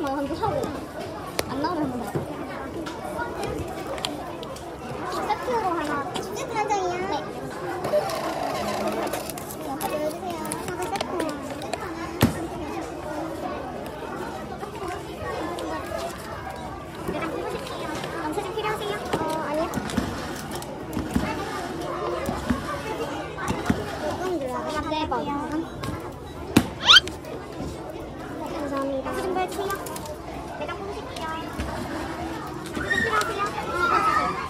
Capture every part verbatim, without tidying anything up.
한번 한번 하고 안 나오면 한번 더. 세트로 하나. 세트 한 장이요? 네. 이거 가져주세요. 하나 세트. 내가 해보실게요. 영수증 필요하세요? 어, 아니요. 조금 눌러요. 네 번. 감사합니다. 영수증 보여주세요. 내가 뽑으실게요. 영수증 필요하세요? 어,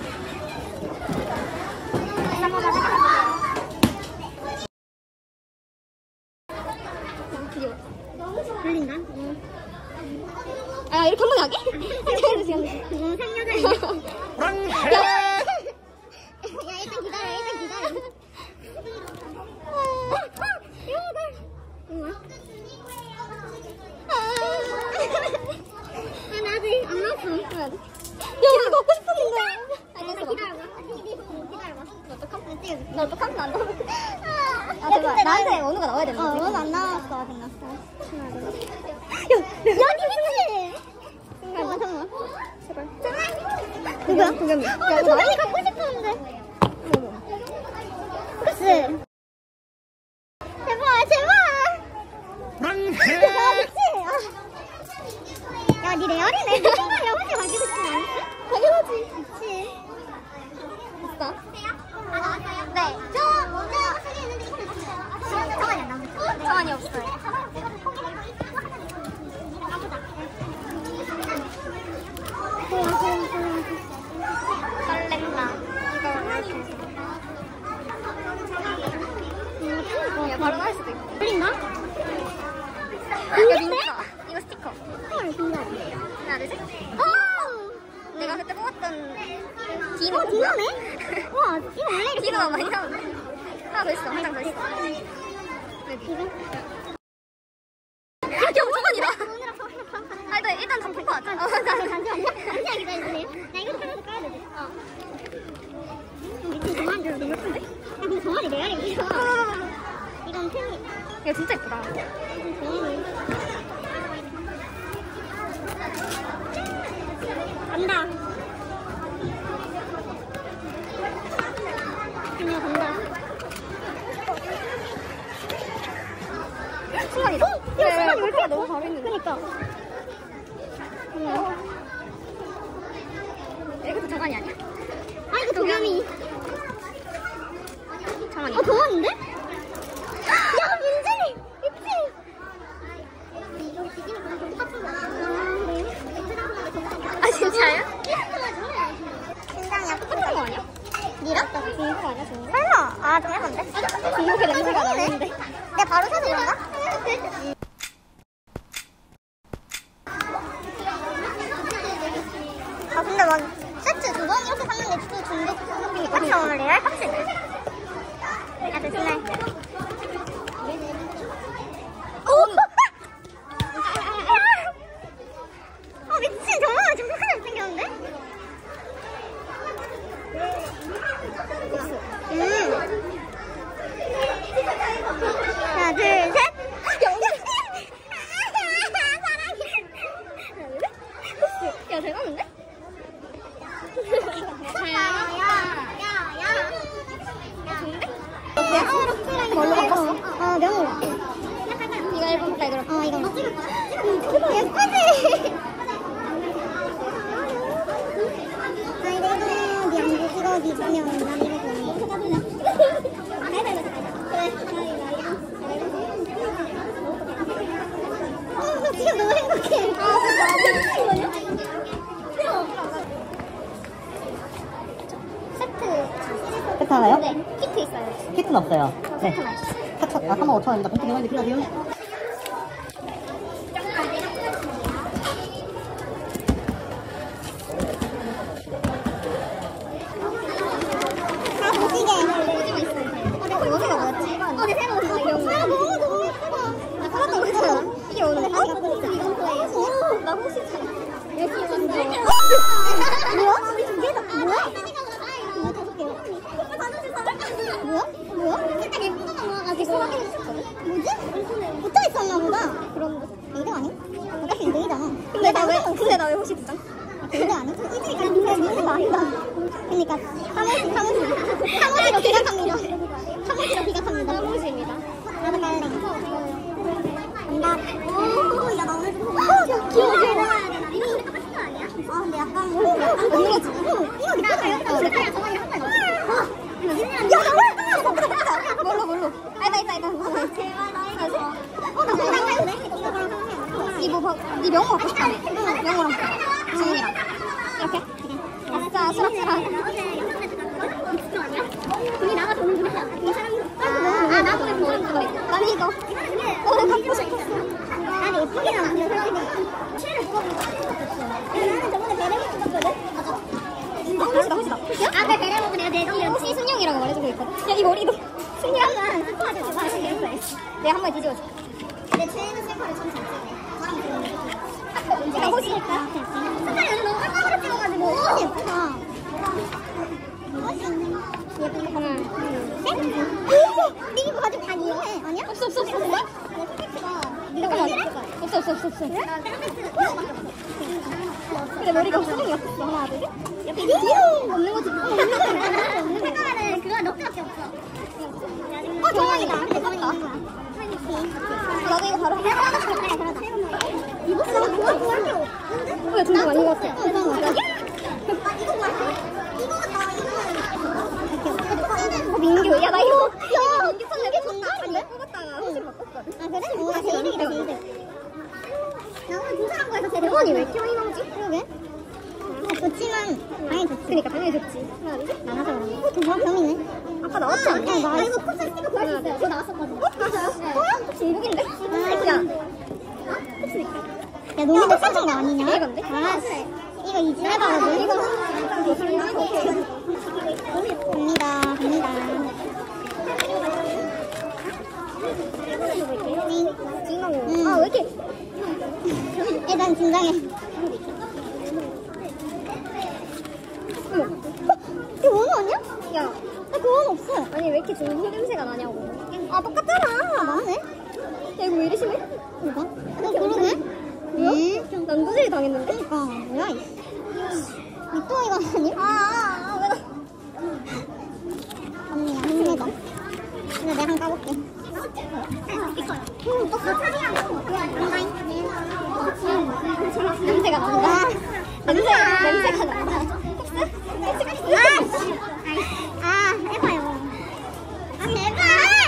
들린다? 응. 아, 이렇게 한 번에 하게? 생겨주세요. 너무 생여자이네. 야, 일단 기다려, 일단 기다려. 이거다. 아, 나 아직 안 나왔어. 야, 이거 먹고 싶었는데. 알겠어. 기다려봐. 기다려봐. 너 어떡함? 찍어줄게. 너 어떡함? 안 나와. 아, 제발. 나한테 원우가 나와야 되는 거지? 어, 원우 안 나왔어. 됐나? 야, 야, 니 미치! 잠깐만, 잠깐만. 제발. 제발. 누구야? 도겸이. 아, 나 도겸이 갖고 싶었는데. 그치? 제발, 제발! 아, 미치! 야, 니 레알이네. 너 생각 영화제 가기로 했지 않았어? 당연하지. 그치. 됐어? 아, 나왔어요? 네. 저 먼저 쓰기 있는데 이거는 없어요. 정한이 안 나오죠? 정한이 없어요. 설렌다. 이거 야, 바로 나올 수도 있고. 틀린가? 이거 민다. 이거 스티커. 헐, 진짜. 하나, 둘, 셋. 어! 내가 그때 뽑았던 디노. 어, 디노네? 와, 이거 원래 이렇게 디노가 많이 나오네. 하나 더 있어. 한 장 더 있어. 여기. 이거? 야, 경주건이다. 아, 일단, 일단 좀 볼거 같아. 어, 잠시만요. 잠시만 기다려주세요. 나 이거 하나도 까야 되지. 어. 미친 정한이 너무 예쁜데? 야, 근데 정한이 레알이 이거. 이건 팬이. 이거 진짜 예쁘다. 이건 정한이. 간다. 그냥 간다. 순간이다. 어? 야, 순간이 왜 이렇게 너무 잘했는데? 그니까. 어. 이것도 정한이 아니야? 아, 이거 도겸이. 정한이. 어, 정한인데? 야, 민준이! 미치! 아, 진짜요? 심장이야. 똑같은 거 아니야? 니랑? 나 중국 아니야, 중국? 설마! 아, 좀 해본데? 중국의 냄새가 나는데? 내가 바로 사서 그런가? 아, 근데 막 세트 두 번 이렇게 샀는데 또 중국 같이 오늘 레알 값이네. 야, 대신에. 오! 아, 미친. 정말 정말 잘생겼는데? 음. 하나, 둘, 셋. 야, 잘 갔는데? 야, 야, 야, 야. 좋은데? 뭘로 바꿨어? 어, 명으로. 이거 일본 빨리 그럼. 어, 이거. 예쁘지? 아니, 내가 네 안구 찍어, 네 주면 난 이거 보니. 그래. 어, 나 지금 너무 행복해. 아, 진짜. 세트 하나요? 네, 키트 있어요. 키트는 없어요. 네. 세트 하나 있어요. 아, 삼만 오천 원입니다. 봉투 명함이 필요하세요? 아, 무지개. 무지개 있어요. 어, 내 무지개가 뭐였지? 어, 내 새로 무지개 이런 거. 아, 너무 너무 예쁘다. 나 사봤던 거 있잖아. 이게 오늘 어? 이건 거예요. 오, 나 혹시 잘. 여기 있는데. 뭐야? 우리 두 개다. 뭐야? 이거 다섯 개요. 뭐야? 뭐야? 살짝 예쁜 거만 모아가지고. 뭐지? 붙어있어? 붙었나 보다. 그럼 이 등 아니? 어차피 이 등이잖아. 근데 나 왜, 근데 나 왜 호시 붙잖? 이 등 아니? 일 등이니까 근데 민수가 아니다. 그러니까 사무실, 사무실. 사무실로 기각합니다. 사무실로 기각합니다. 사무실입니다. 나도 갈래. 간다. 오, 야, 나 오늘 좀 어, 귀여워. 이거 우리 똑같은 거 아니야? 아, 근데 약간 안 보이지? 이거 니가 가요? 우리 그냥 저번에 한 번. 야, 나 몰라! 뭘로, 뭘로? 알다, 있다, 있다. 제발, 나 이거. 어, 나 그냥 할래? 니 뭐, 니 명호 갖고 싶다. 응, 명호랑 지훈이랑. 이렇게? 아싸, 수락수락. 돈이 나가서 오는 거야. 아, 나도 이거. 난 이거. 오늘 갖고 싶었어. 아니, 예쁘게 나왔는데, 생각해보니까. 실을 뽑아보고 나는 저번에 베레모 뽑았거든? 맞아. 호시다, 호시다. 아, 그 베레모고 내가 내지. 호시 순영이라고 말해주고 있거든? 야, 이 머리도. 순영은 스포하지 마. 내가 한 번 뒤집어줄게. 내 최애는 셀카를 참 잘 찍네. 제가 호시일까? 색깔이 요즘 너무 깜깜하게 찍어가지고. 오, 예쁘다. 예쁘다. 하나, 둘, 셋. 오! 니 이거 가지고 다 이용해. 아니야? 없어, 없어, 없어. 근데? 잠깐만. 없어, 없어, 없어, 없어. 근데 머리가 수정이 없었어. 하나, 둘, 셋. 옆에 뒤로 없는 거지. 잠깐만은 그거 넉 개밖에 없어. 어, 정황이다. 대박이다. 나도 이거 바로 해. 그래, 그러자. 이거 너무 좋아, 좋아. 왜 진짜 많이 갔어? 어, 잠깐만. 이거 뭐야? 이거 같다, 이거. 어, 민규. 야, 나 이거. 야, 민규 선 이게 정갈인데? 뽑았다가 호시로 바꿨거든. 아, 그래? 오, 나 제이득이다, 제이득. 나 오늘 조사한 거에서 제대로. 원이 왜 이렇게 많이 나오지? 그러게. 아, 좋지만 당연히 좋지. 그러니까 당연히 좋지. 하나, 둘, 셋. 나가서 그러네. 어, 그 뭐야? 병이네. 아까 나왔지 않냐? 아, 나 이거 컵사 스티커 구할 수 있어요. 그거 나왔었거든. 어? 맞아요? 네. 뭐야? 혹시 이북인데? 아, 야. 어? 혹시 야, 너네도 써준 거 아니냐? 이건데? 아, 이거 이지 해봐가지고. 이거 갑니다, 갑니다. 응. 아, 왜 이렇게. 일단 긴장해. 이거 원호 아니야? 야, 나 그 원호 없어. 아니, 왜 이렇게 지금 술 냄새가 나냐고. 아, 똑같잖아. 나네? 야, 이거 왜 이리 심해? 뭐가? 어, 그러네? 뭐야? 음. 난 두제리 당했는데? 그니까, 뭐야, 이. 밑동이가 아니? 아, 아, 아, 왜 나. 언니야, 힘내자. 근데 내가 한 번 까볼게. 응, 또 사진이랑 냄새가 난다. 냄새, 냄새가 난다. 아, 아, 해봐요. 아, 제발!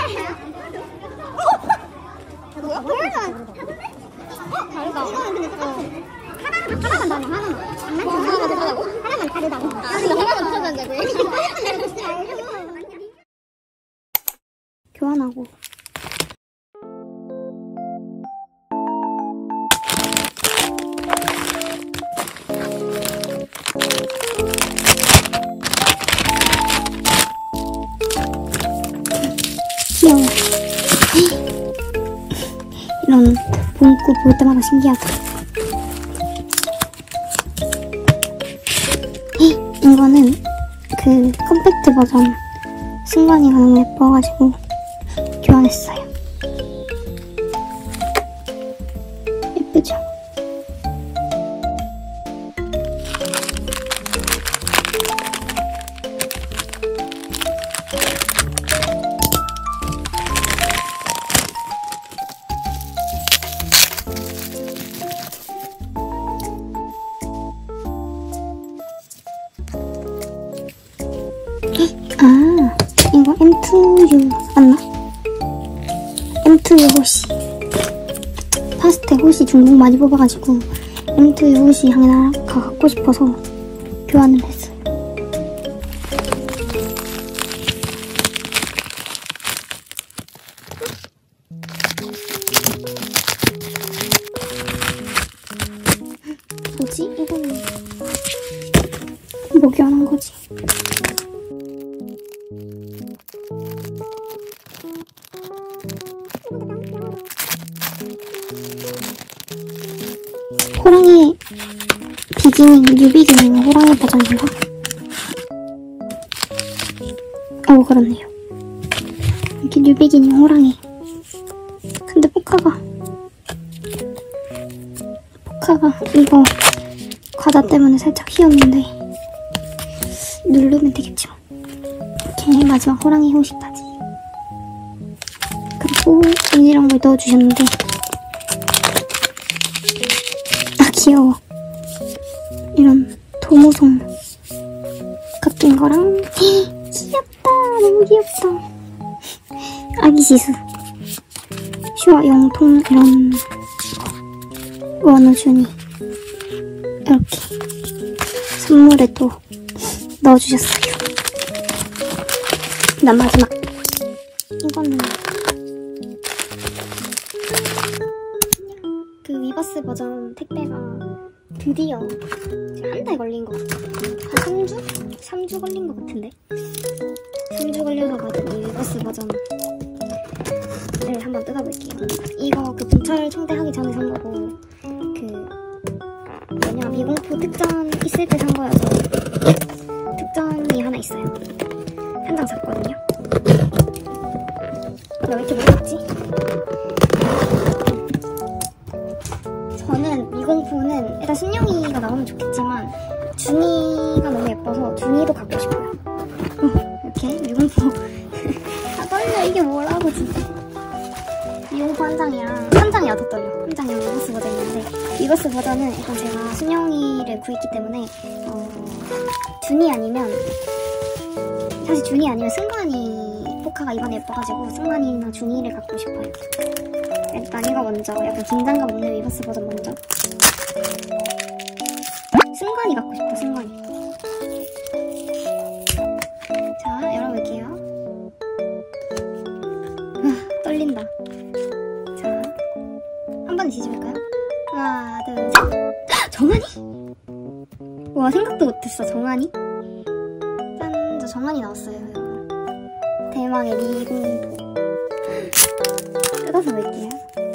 뭐야? 그러면. 어, 다르다. 이거는 근데 똑같아. 하나만, 하나만 다르네, 하나만. 장난치고 하나만 다르다고? 하나만 다르다고. 아, 근데 하나만 다르다고 얘기해. 교환하고. 귀여워. 이런 문구 볼 때마다 신기하다. 이거는 그 컴팩트 버전 승관이가 너무 예뻐가지고 교환했어요. 예쁘죠? 아, 이거 엠투유 맞나? 엠투유 호시. 파스텔 호시 중복 많이 뽑아가지고 엠투유 호시 하나 갖고 싶어서 교환을 했어요. 뭐지? 이거는 뭐 교환한 거지? 호랑이 비기닝, 뉴비기닝 호랑이 버전인가? 어, 그렇네요. 이렇게 뉴비기닝 호랑이. 근데 포카가 아까가 이거 과자 때문에 살짝 휘었는데 누르면 되겠죠. 이렇게 마지막 호랑이 형식까지. 그리고 이런 걸 넣어주셨는데 아 귀여워. 이런 도무송 같은 거랑 귀엽다. 너무 귀엽다. 아기 지수 슈아 영통 이런 원우준이 이렇게 선물에 또 넣어주셨어요. 난 마지막 이거는 그 위버스 버전 택배가 드디어 한 달 걸린 것 같아요. 한 삼 주? 삼 주 걸린 것 같은데 삼 주 걸려서 받은 이 위버스 버전을 한번 뜯어볼게요. 이거 그 분철 청대하기 전에 산 거고 그 뭐냐 미공포 특전 있을 때 산 거여서 특전이 하나 있어요. 한 장 샀거든요. 왜 이렇게 무겁지? 저는 미공포는 일단 순영이가 나오면 좋겠지만 준이가 너무 예뻐서 준이도 갖고 싶어요. 어, 이렇게 미공포 아 떨려. 이게 뭐라고 진짜. 미공포 한 장이랑 한 장이 더 떨려. 한 장이랑 위버스 버전이 있는데 위버스 버전은 일단 제가 순영이를 구했기 때문에 어, 준이 아니면 사실 준이 아니면 승관이 포카가 이번에 예뻐가지고 승관이나 준이를 갖고 싶어요. 일단 이거 먼저 약간 긴장감 없는 위버스 버전 먼저. 승관이 갖고 싶어. 승관이. 자 열어볼게요. 아, 떨린다. 자 한 번에 뒤집을까요? 하나 둘 셋. 정한이? 와 생각도 못했어. 정한이? 짠. 저 정한이 나왔어요 여러분. 대망의 미공포. 뜯어서 볼게요.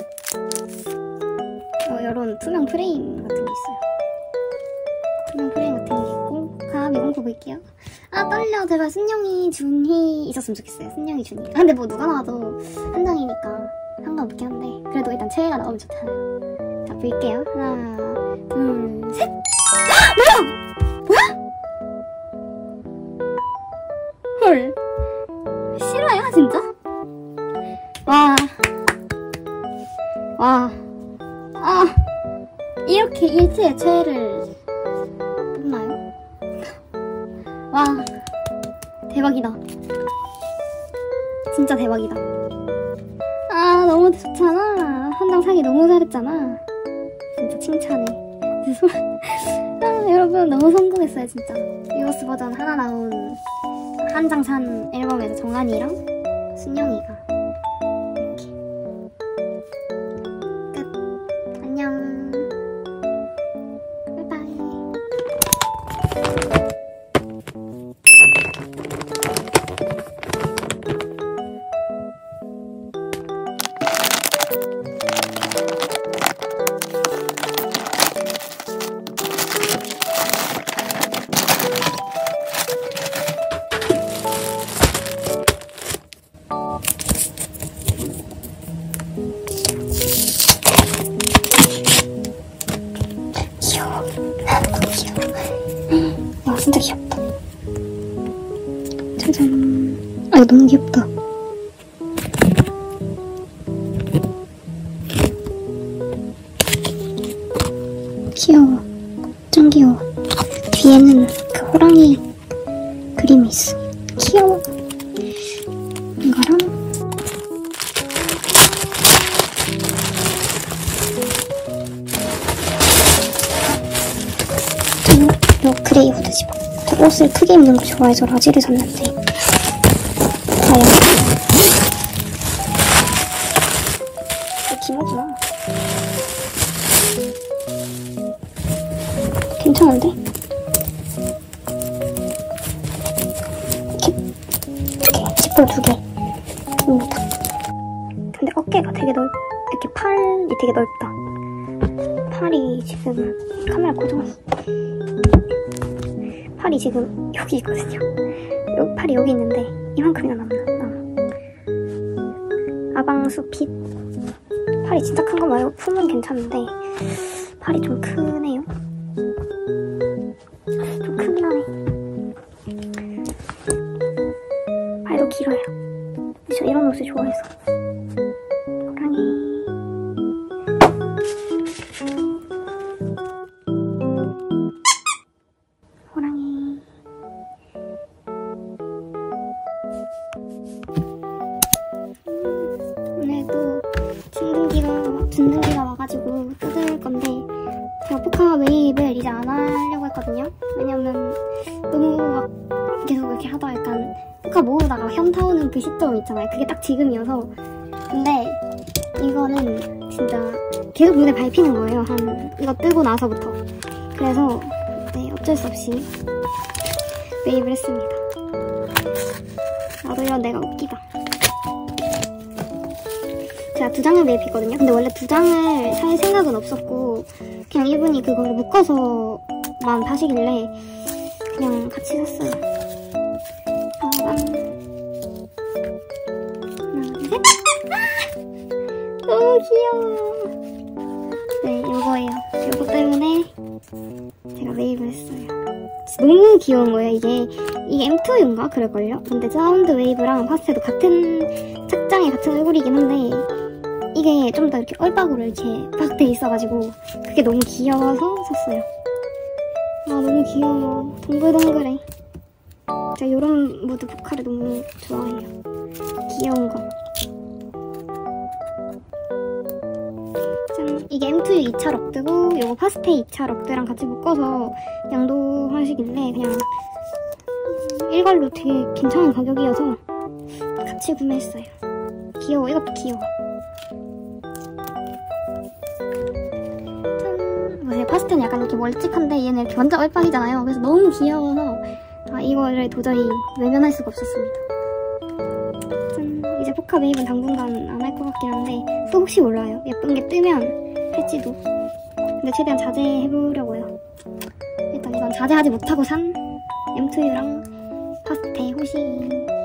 어, 이런 투명 프레임 같은 게 있어요. 투명 프레임 같은 게 있고. 가 미공포 볼게요. 아 떨려. 제발 순영이 준희 있었으면 좋겠어요. 순영이 준희. 아, 근데 뭐 누가 나와도 한 장이니까 상관없긴 한데 그래도 일단 최애가 나오면 좋잖아요. 자 볼게요. 하나 둘 셋. 뭐야? 뭐야? 헐. 실화야 진짜? 와. 와. 아. 이렇게 일체의 최애를 뽑나요? 와. 대박이다. 진짜 대박이다. 아 너무 좋잖아. 한 장 사기 너무 잘했잖아. 진짜 칭찬해. 아, 여러분 너무 성공했어요 진짜. 위버스 버전 하나 나온 한 장 산 앨범에서 정한이랑 순영이가 이렇게 끝. 안녕. 바이바이. 귀여워. 너무 귀여워. 와 진짜 귀엽다. 짜잔. 아 이거 너무 귀엽다. 귀여워. 짱 귀여워. 뒤에는 그 호랑이 그림이 있어. 귀여워. 이거랑 요 그레이 후드 집어. 저 옷을 크게 입는 거 좋아해서 라지를 샀는데 과연 이거 기모구나. 괜찮은데? 이렇게 이렇게 지퍼 두 개입니다. 근데 어깨가 되게 넓 이렇게 팔이 되게 넓다. 팔이 지금 카메라 고정했어. 팔이 지금 여기 있거든요. 요, 팔이 여기 있는데 이만큼이나 남나. 아방수 핏. 팔이 진짜 큰 거 말고 품은 괜찮은데 팔이 좀 크네요. 좀 크긴 하네. 팔도 길어요. 근데 저 이런 옷을 좋아해서. 호랑이. 호랑이. 오늘도 진드기가, 진드기가 와가지고 뜯을 건데, 제가 포카 웨이브를 이제 안 하려고 했거든요. 왜냐면 너무 막 계속 이렇게 하다가 약간 포카 모으다가 현타 오는 그 시점 있잖아요. 그게 딱 지금이어서. 근데 이거는 진짜 계속 눈에 밟히는 거예요. 한 이거 뜨고 나서부터. 그래서 네, 어쩔 수 없이 웨이브를 했습니다. 나도 이런 내가 웃기다. 제가 두 장을 매입했거든요. 근데 원래 두 장을 살 생각은 없었고 그냥 이분이 그거를 묶어서만 파시길래 그냥 같이 샀어요. 하나, 하나, 셋! 너무 귀여워. 네, 요거예요. 요거 때문에 제가 매입을 했어요. 너무 귀여운 거예요. 이게 이게 엠투유인가? 그럴걸요? 근데 사운드 웨이브랑 파스텔도 같은 착장에 같은 얼굴이긴 한데 이게 좀 더 이렇게 얼박으로 이렇게 박돼 있어가지고 그게 너무 귀여워서 샀어요. 아 너무 귀여워. 동글동글해. 제가 요런 무드 포카를 너무 좋아해요. 귀여운 거. 짠. 이게 엠투유 이 차 럭드고 요거 파스텔 이 차 럭드랑 같이 묶어서 양도하시길래 그냥 일괄로 되게 괜찮은 가격이어서 같이 구매했어요. 귀여워. 이것도 귀여워. 파스텔은 약간 이렇게 멀찍한데 얘는 이렇게 완전 얼빵이잖아요. 그래서 너무 귀여워서 아, 이거를 도저히 외면할 수가 없었습니다. 짠. 이제 포카 매입은 당분간 안 할 것 같긴 한데 또 혹시 몰라요. 예쁜 게 뜨면 할지도. 근데 최대한 자제해보려고요. 일단 이건 자제하지 못하고 산 엠투유랑 파스텔 호시.